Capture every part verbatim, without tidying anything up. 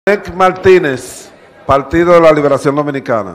Nick Martínez, Partido de la Liberación Dominicana.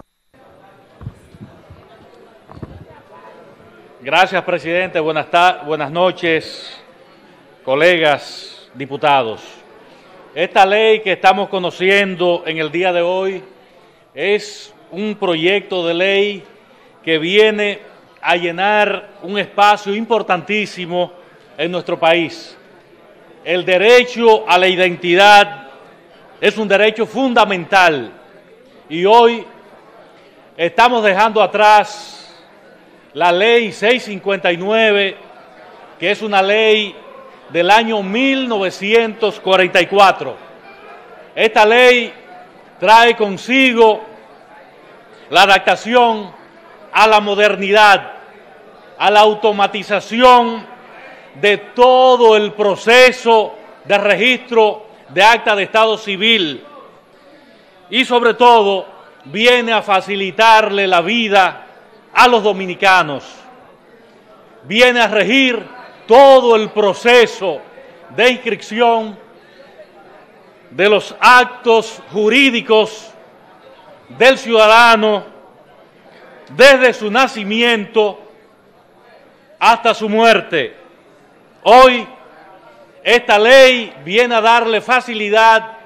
Gracias, presidente. Buenas, buenas noches, colegas diputados. Esta ley que estamos conociendo en el día de hoy es un proyecto de ley que viene a llenar un espacio importantísimo en nuestro país. El derecho a la identidad es un derecho fundamental y hoy estamos dejando atrás la ley seiscientos cincuenta y nueve, que es una ley del año mil novecientos cuarenta y cuatro. Esta ley trae consigo la adaptación a la modernidad, a la automatización de todo el proceso de registro de acta de estado civil y sobre todo viene a facilitarle la vida a los dominicanos, viene a regir todo el proceso de inscripción de los actos jurídicos del ciudadano desde su nacimiento hasta su muerte. Hoy esta ley viene a darle facilidad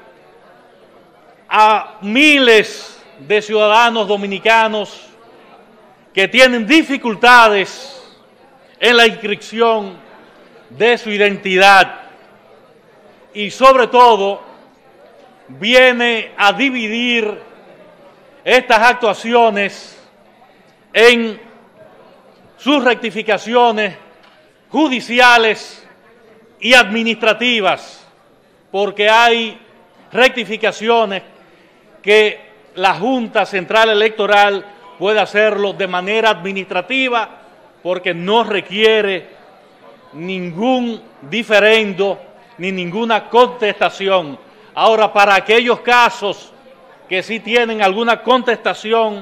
a miles de ciudadanos dominicanos que tienen dificultades en la inscripción de su identidad y sobre todo viene a dividir estas actuaciones en sus rectificaciones judiciales y administrativas, porque hay rectificaciones que la Junta Central Electoral puede hacerlo de manera administrativa porque no requiere ningún diferendo ni ninguna contestación. Ahora, para aquellos casos que sí tienen alguna contestación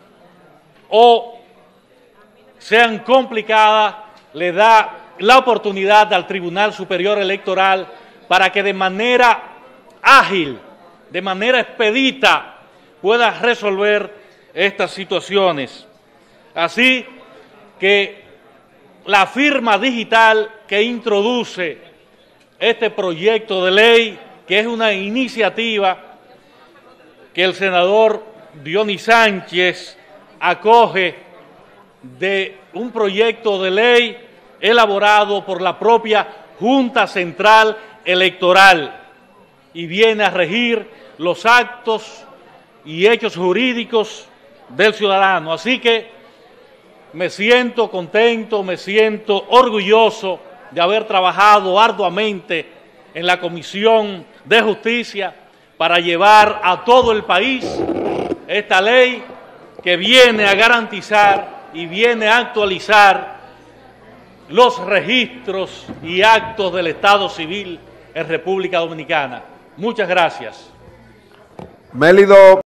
o sean complicadas, le da la oportunidad al Tribunal Superior Electoral para que de manera ágil, de manera expedita, pueda resolver estas situaciones. Así que la firma digital que introduce este proyecto de ley, que es una iniciativa que el senador Dionis Sánchez acoge de un proyecto de ley elaborado por la propia Junta Central Electoral y viene a regir los actos y hechos jurídicos del ciudadano. Así que me siento contento, me siento orgulloso de haber trabajado arduamente en la Comisión de Justicia para llevar a todo el país esta ley que viene a garantizar y viene a actualizar los registros y actos del Estado Civil en República Dominicana. Muchas gracias. Mélido